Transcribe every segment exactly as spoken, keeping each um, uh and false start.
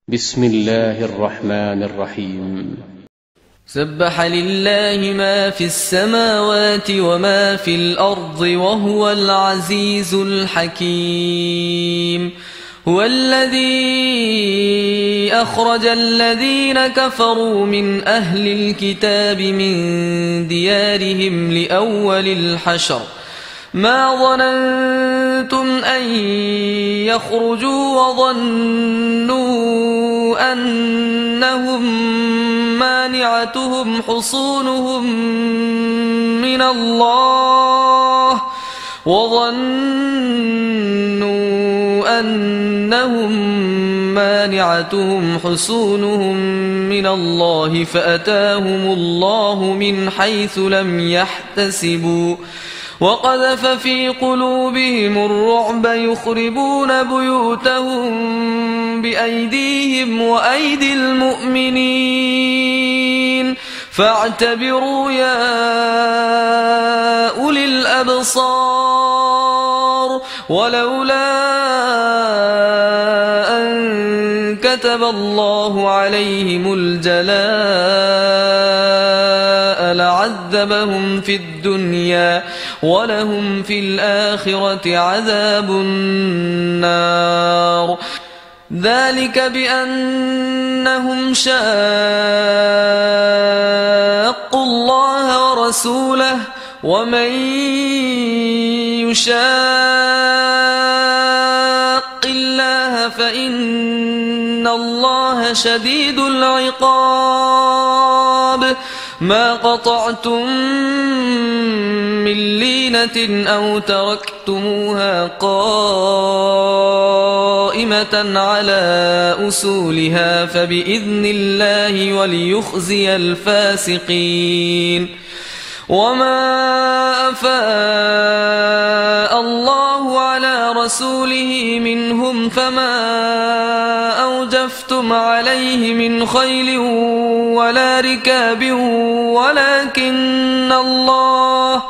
بسم الله الرحمن الرحيم. سبح لله ما في السماوات وما في الأرض وهو العزيز الحكيم. هو الذي أخرج الذين كفروا من أهل الكتاب من ديارهم لأول الحشر ما ظننتم أن يخرجوا وظنوا أنهم مانعتهم حصونهم من الله وظنوا أنهم مانعتهم حصونهم من الله فأتاهم الله من حيث لم يحتسبوا وقذف في قلوبهم الرعب يخربون بيوتهم بأيديهم وأيدي المؤمنين فاعتبروا يا أولي الأبصار. ولولا أن كتب الله عليهم الجلاء لعذبهم في الدنيا ولهم في الآخرة عذاب النار. ذلك بأنهم شاقوا الله ورسوله ومن يشاق الله فإن الله شديد العقاب. ما قطعتم من لينة أو تركتموها قائمة على أصولها فبإذن الله وليخزي الفاسقين. وما أفاء الله على رسوله منهم فما أوجفتم عليه من خيل ولا ركاب ولكن الله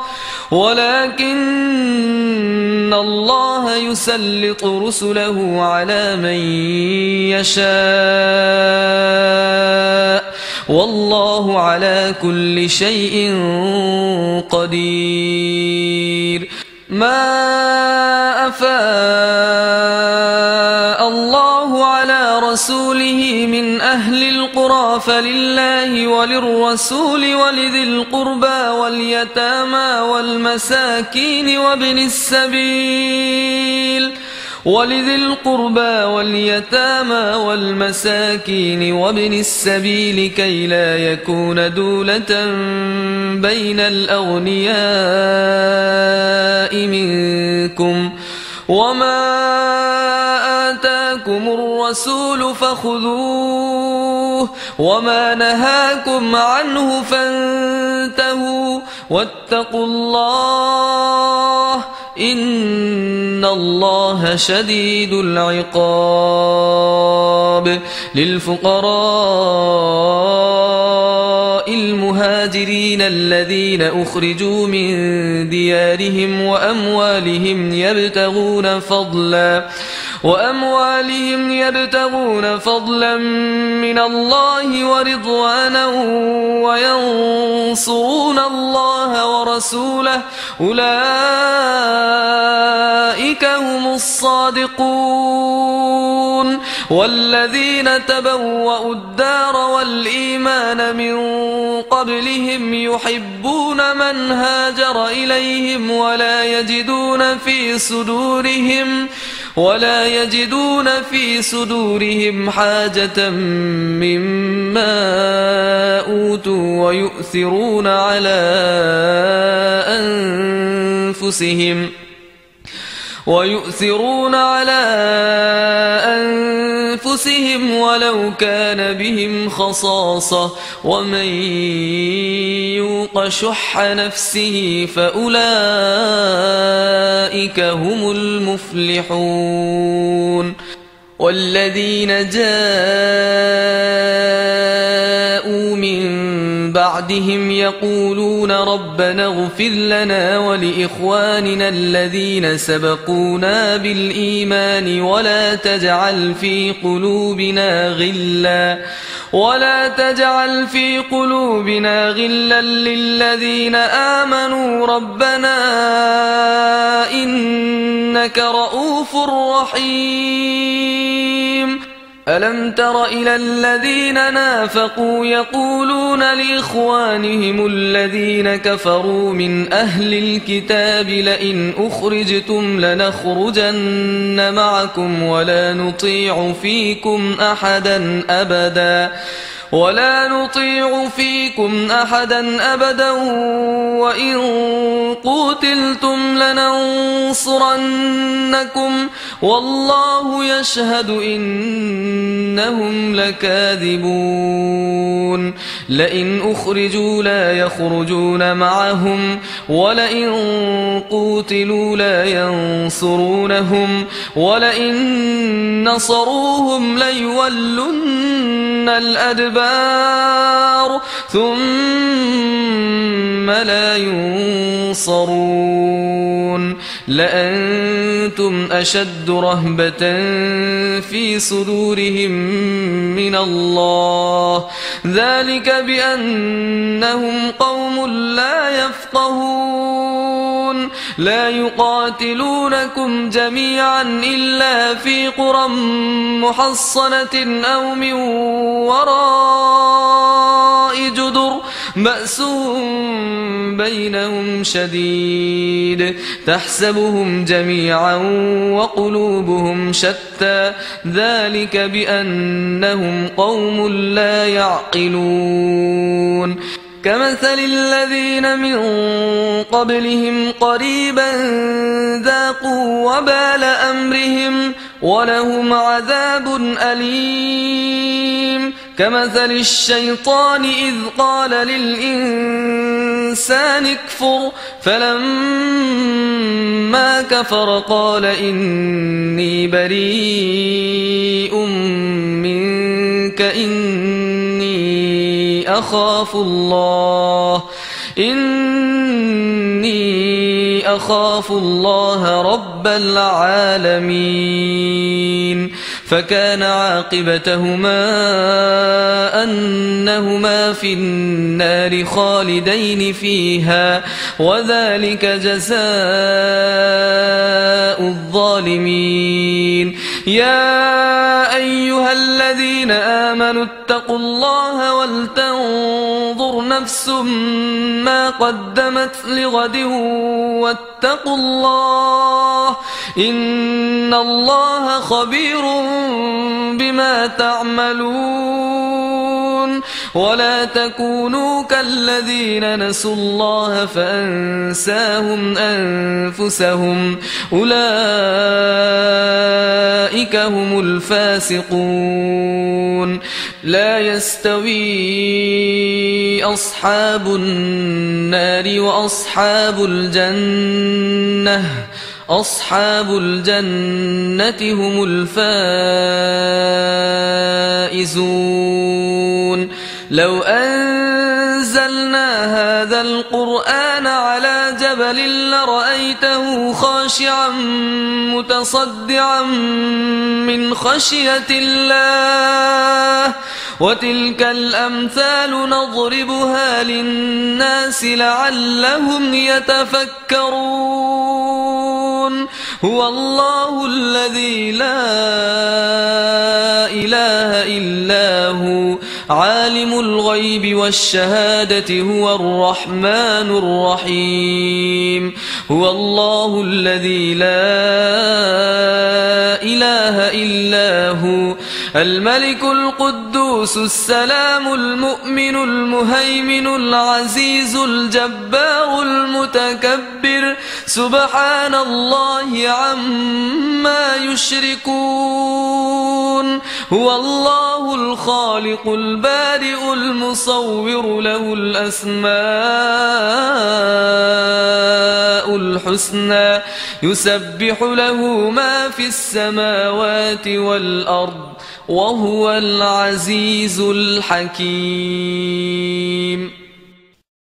ولكن الله يسلط رسله على من يشاء والله على كل شيء قدير. ما أفاء الله على رسوله من أهل القرى فلله وللرسول ولذي القربى واليتامى والمساكين وابن السبيل ولذي القربى واليتامى والمساكين وابن السبيل كي لا يكون دولة بين الأغنياء منكم. وما آتاكم الرسول فخذوه وما نهاكم عنه فانتهوا واتقوا الله إن الله شديد العقاب. للفقراء المهاجرين الذين أخرجوا من ديارهم وأموالهم يبتغون فضلا وأموالهم يبتغون فضلا من الله ورضوانا وينصرون الله ورسوله أولئك هم الصادقون. والذين تبوأوا الدار والإيمان من قبلهم يحبون من هاجر إليهم ولا يجدون في صدورهم ولا يجدون في صدورهم حاجة مما أوتوا ويؤثرون على أنفسهم ويؤثرون على أنفسهم ولو كان بهم خصاصة ومن يوق شح نفسه فأولئك هم المفلحون. والذين جاءوا من بعد بعدهم يقولون ربنا اغفر لنا ولإخواننا الذين سبقونا بالإيمان ولا تجعل في قلوبنا غلا ولا تجعل في قلوبنا غلا للذين آمنوا ربنا إنك رؤوف رحيم. ألم تر إلى الذين نافقوا يقولون لإخوانهم الذين كفروا من أهل الكتاب لئن أخرجتم لنخرجن معكم ولا نطيع فيكم أحدا أبدا ولا نطيع فيكم أحدا أبدا وإن قوتلتم لننصرنكم والله يشهد إنهم لكاذبون. لئن أخرجوا لا يخرجون معهم ولئن قوتلوا لا ينصرونهم ولئن نصروهم ليولن الأدبار ثم لا ينصرون. لأنتم أشد رهبة في صدورهم من الله ذلك بأنهم قوم لا يفقهون. لا يقاتلونكم جميعا إلا في قرى محصنة أو من وراء جدر بأس بينهم شديد تحسبهم جميعا وقلوبهم شتى ذلك بأنهم قوم لا يعقلون. كمثل الذين من قبلهم قريبا ذاقوا وبال أمرهم ولهم عذاب أليم. كمثل الشيطان إذ قال للإنسان اكفر فلما كفر قال إني بريء منك إني أخاف الله إني أخاف الله رب العالمين. فكان عاقبتهما أنهما في النار خالدين فيها وذلك جزاء الظالمين. يا أيها الذين آمنوا اتقوا الله ولتنظر نفس ما قدمت لغد واتقوا الله إن الله خبير بما تعملون. ولا تكونوا كالذين نسوا الله فأنساهم أنفسهم أولئك هم الفاسقون. لا يستوي أصحاب النار وأصحاب الجنة أصحاب الجنة هم الفائزون. لو أنزلنا هذا القرآن على جبل لرأيته خاشعا متصدعا من خشية الله وتلك الأمثال نضربها للناس لعلهم يتفكرون. هو الله الذي لا إله إلا هو عالم الغيب والشهادة هو الرحمن الرحيم. هو الله الذي لا إله إلا هو الملك القدوس السلام المؤمن المهيمن العزيز الجبار المتكبر سبحان الله عما يشركون. هو الله الخالق البارئ المصور له الأسماء الحسنى يسبح له ما في السماوات والأرض وهو العزيز الحكيم.